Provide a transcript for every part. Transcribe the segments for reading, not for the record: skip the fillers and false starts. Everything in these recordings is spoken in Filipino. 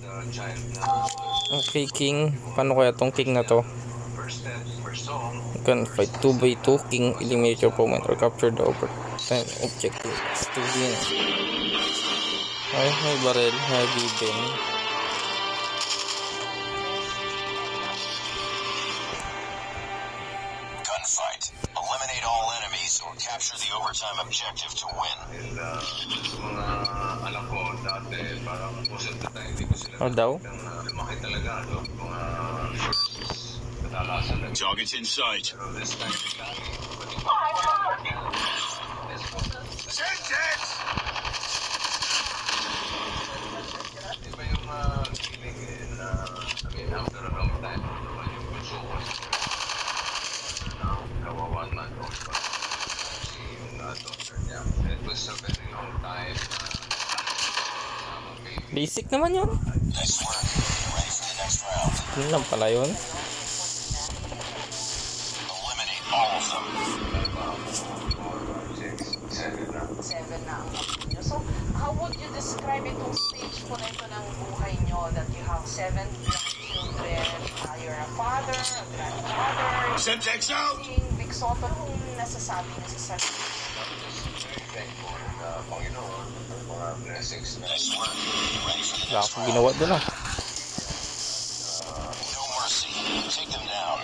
Okay, king. Paano kaya tong king na to? Gunfight 2x2. King eliminate your opponent or capture the overtime objective to win. Ay, may barrel. Given. Gunfight. Eliminate all enemies or capture the overtime objective to win. Ano daw? Targets in sight. Basic naman yun. Nice work. Ready for the next round. Yun lang pala yun. Eliminate all of them. 7 na ang apo nyo. So, how would you describe itong stage po na ito ng buhay nyo that you have 7 children, you're a father, a grandfather, Semtex out! Big Soto, kung nasasabi na sa sarili? Nice work. Ready for the Wala next akong round. ginawa doon ah. No mercy. Take them down.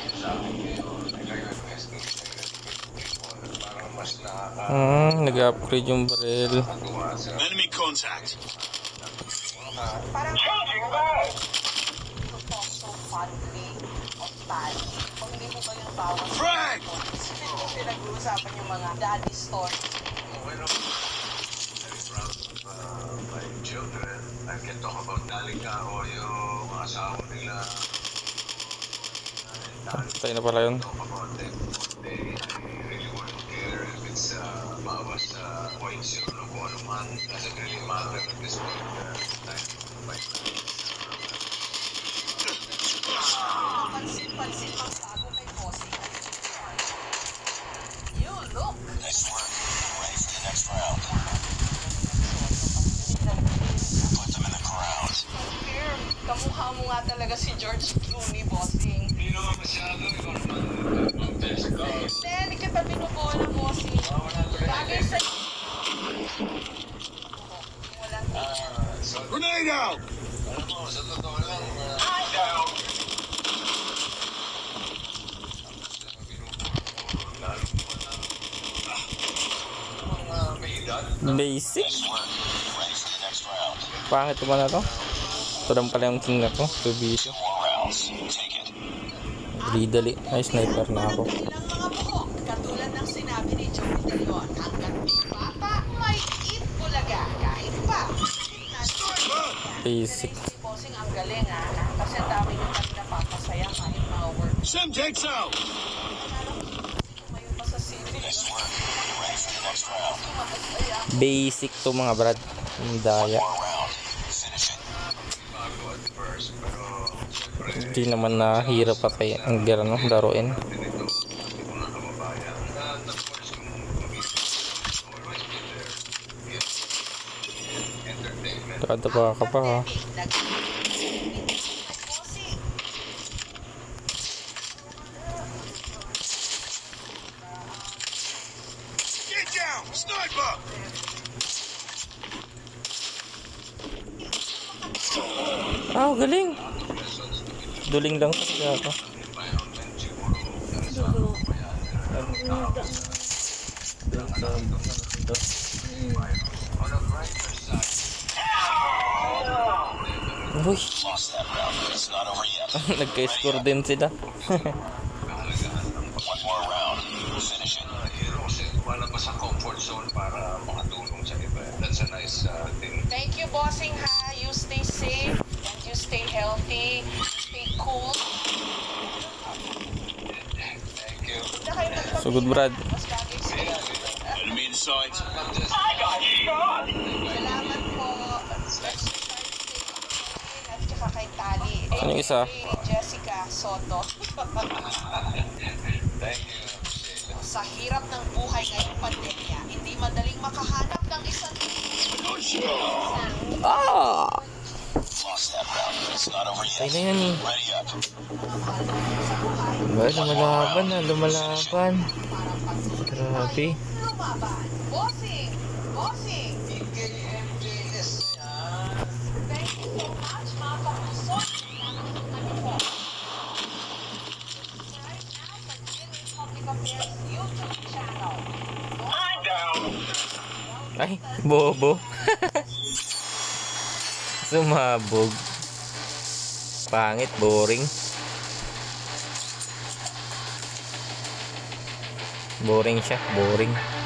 Nag-upgrade yung barrel. Enemy contact. Parang to talk so fondly of daddy. Kung hindi mo ba yung bawat Frank! pinag-uusapan yung mga daddy story. My children, I can talk about Dalika o yung mga asawa nila. Tayo na pala yun. Talk about them one day. I really wouldn't care if it's bawas points yun o kung ano man. Doesn't really matter at this point. Time to fight. Pansin-pansin ang bago kay Bossing. You look! Nice work. Ready for the next round. Put them in the ground. Fair. Kamukha mo nga talaga si George Clooney, Bossing. Hindi naman masyado. Ikaw naman. Best ko. Hindi kita binubola, Bossing. Bagay sa... Walang Grenade out! Alam mo, sa totoo lang, may edad. Basic. Nice work. Ready for the next round. Pangit naman na to. Ito lang pala yung king na to. 2v2. 2 more rounds. Take it. Dali. Ay, sniper na ako. ilang mga buhok. Katulad ng sinabi ni Joey De Leon, hanggat di bata, may eat bulaga. Kahit pa. Basic. Si Bossing ang galing ha. Kasi ang dami yung kami napapasaya kahit mga work. Semtex out! Tumayo pa sa city. Nice work. Ready for the next round. Basic to mga brad. Yung daya. More round. Finish it. Bago at first, pero siyempre, Hindi naman nahirap pa tayo ang gano'n laruin. ganito, ating mga kababayan. And of course, kung always be there. Entertainment. Kada pa ka pa ha. Get down! Sniper! Ah, galing. Duling lang kasi ako. Uy, Lost that round, but it's not over yet. nagka-score din sila. One more round. Finish it. Hero kasi lumalabas sa comfort zone para makatulong sa iba. That's a nice thing. Thank you, Bossing ha. You stay safe and you stay healthy. Stay cool. Thank you. Huwag na kayo magpapila. So good, Brad. Mas bagay sa'yo. Enemy in sight. Salamat po. At saka kay Tali. Ano yung isa? Kay Jessica Soto. Thank you. Sa hirap ng buhay ngayong pandemya, hindi madaling makahanap ng isang Ah! Lost that round, It's not over Tayo yet. na yan eh. Ready up. Ba, lumalaban na, lumalaban. Grabe. Lumaban. Bossing! Bossing! PKMJS yan. Thank you so much, mga kapusot. Kami po. Subscribe na sa GMA Public Affairs YouTube channel. Ay, bobo. Sumabog. Pangit, boring. Boring siya, boring.